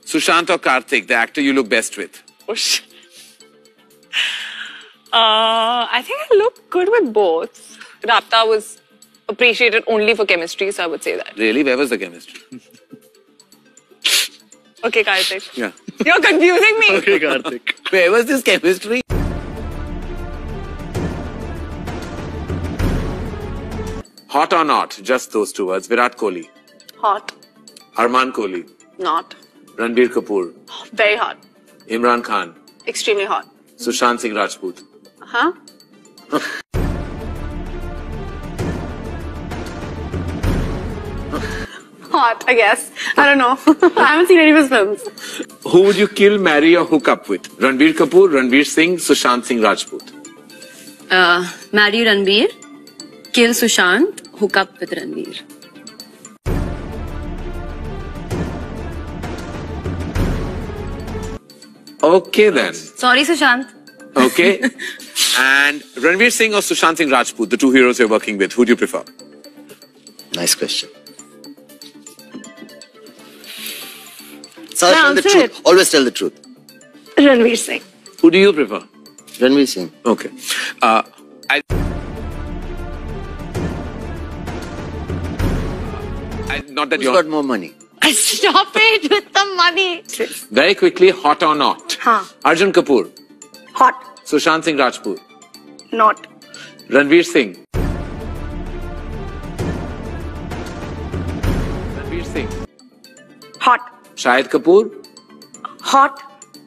Sushant or Karthik, the actor you look best with? Oh, shit. I think I look good with both. Rapta was appreciated only for chemistry, so I would say that. Really? Where was the chemistry? Okay, Karthik. Yeah. You're confusing me. Okay, Karthik. Where was this chemistry? Hot or not? Just those two words. Virat Kohli. Hot. Arman Kohli. Not. Ranbir Kapoor. Very hot. Imran Khan. Extremely hot. Sushant Singh Rajput. Huh? Hot, I guess. I don't know. I haven't seen any of his films. Who would you kill, marry or hook up with? Ranbir Kapoor, Ranveer Singh, Sushant Singh Rajput. Marry Ranbir, kill Sushant, hook up with Ranbir. Okay then. Sorry, Sushant. Okay. And Ranveer Singh or Sushant Singh Rajput, the two heroes you're working with, who do you prefer? Nice question. So tell the truth. Always tell the truth. Ranveer Singh. Who do you prefer? Ranveer Singh. Okay. Not that Who's you're... got more money? Stop it with the money. Very quickly, hot or not? Huh. Arjun Kapoor. Hot. Sushant Singh Rajput. Not. Ranveer Singh. Ranveer Singh. Hot. Shahid Kapoor. Hot.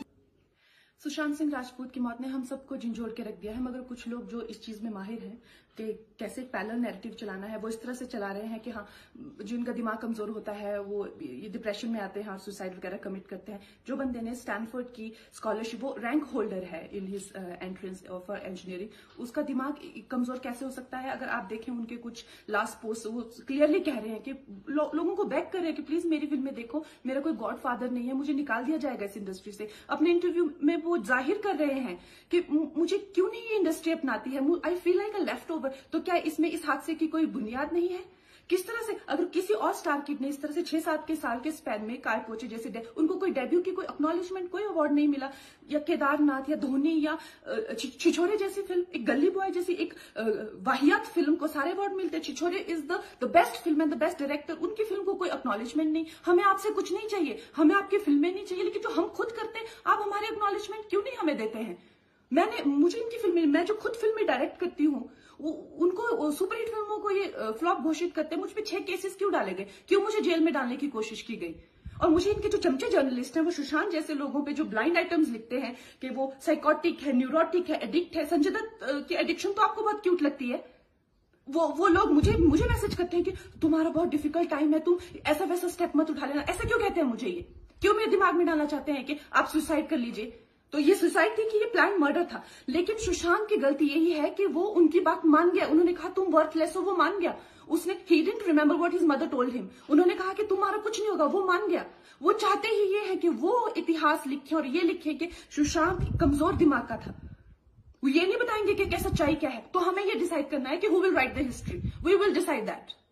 Sushant Singh Rajput की मौत ने हम सबको झंझोड़ के रख दिया है, मगर कुछ लोग जो इस चीज में माहिर हैं कि कैसे एक पैरेलल नैरेटिव चलाना है, वो इस तरह से चला रहे हैं कि हाँ, जिनका दिमाग कमजोर होता है वो ये डिप्रेशन में आते हैं और सुसाइड वगैरह कमिट करते हैं. जो बंदे ने स्टैनफोर्ड की स्कॉलरशिप, वो रैंक होल्डर है in his entrance for engineering, उसका दिमाग कमजोर कैसे हो सकता है? अगर आप देखें उनके कुछ लास्ट पोस्ट, वो क्लियरली कह रहे हैं कि लोगों को बैक कर रहे हैं कि प्लीज मेरी फिल्म में देखो, मेरा कोई गॉड फादर नहीं है, मुझे निकाल दिया जाएगा इस इंडस्ट्री से. अपने इंटरव्यू में वो जाहिर कर रहे हैं कि मुझे क्यों नहीं ये इंडस्ट्री अपनाती है, I feel like a left over. तो क्या इसमें इस हादसे की कोई बुनियाद नहीं है? किस तरह से अगर किसी और स्टार किड ने इस तरह से 6-7 के साल के स्पैन में काय पोचे जैसे उनको कोई डेब्यू की कोई एक्नॉलेजमेंट, कोई अवार्ड नहीं मिला, या केदारनाथ या धोनी या छिछोरे जैसी फिल्म, एक गली बॉय जैसी एक वाहियात फिल्म को सारे अवार्ड मिलते. Chhichhore is the best film and the best director, उनकी फिल्म को कोई एक्नॉलेजमेंट नहीं. हमें आपसे कुछ नहीं चाहिए, हमें आपकी फिल्में नहीं चाहिए, लेकिन जो हम खुद करते हैं आप हमारे एक्नॉलेजमेंट क्यों नहीं हमें देते हैं? मुझे इनकी फिल्में, मैं जो खुद फिल्में डायरेक्ट करती हूँ, उनको सुपरहिट फिल्मों को ये फ्लॉप घोषित करते हैं. मुझ पे 6 केसेस क्यों डाले गए? क्यों मुझे जेल में डालने की कोशिश की गई? और मुझे इनके जो चमचे जर्नलिस्ट हैं, वो सुशांत जैसे लोगों पे जो ब्लाइंड आइटम्स लिखते हैं कि वो साइकोटिक है, न्यूरोटिक है, एडिक्ट है. संजय दत्त की एडिक्शन तो आपको बहुत क्यूट लगती है. वो लोग मुझे मैसेज करते हैं कि तुम्हारा बहुत डिफिकल्ट टाइम है, तुम ऐसा वैसा स्टेप मत उठा लेना. ऐसा क्यों कहते हैं मुझे? ये क्यों मेरे दिमाग में डालना चाहते हैं कि आप सुसाइड कर लीजिए? तो ये सुसाइड थी कि ये प्लान मर्डर था? लेकिन सुशांत की गलती यही है कि वो उनकी बात मान गया. उन्होंने कहा तुम वर्थलेस हो, वो मान गया. उसने he didn't remember what his mother told him. उन्होंने कहा कि तुम्हारा कुछ नहीं होगा, वो मान गया. वो चाहते ही ये है कि वो इतिहास लिखे और ये लिखे कि सुशांत कमजोर दिमाग का था. वो ये नहीं बताएंगे कि क्या सच्चाई क्या है. तो हमें ये डिसाइड करना है कि who will write the history. We will decide that.